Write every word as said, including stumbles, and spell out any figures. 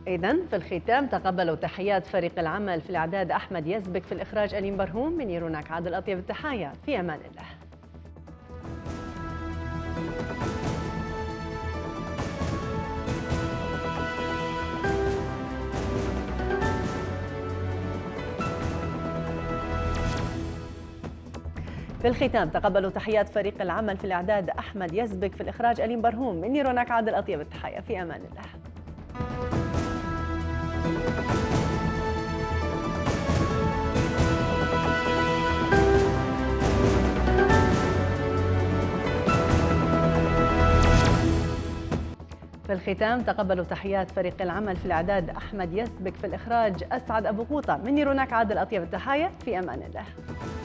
إذن في الختام تقبلوا تحيات فريق العمل في الإعداد أحمد يزبك، في الإخراج ألين برهوم، من يرونك عادل أطيب التحايا، في أمان الله. في الختام تقبلوا تحيات فريق العمل في الإعداد أحمد يزبك، في الإخراج ألين برهوم، من يرونك عادل أطيب التحايا، في أمان الله. في الختام تقبلوا تحيات فريق العمل في الإعداد أحمد يزبك، في الإخراج أسعد أبو قوطة، من يرونك عادل أطيب التحايا، في أمان الله.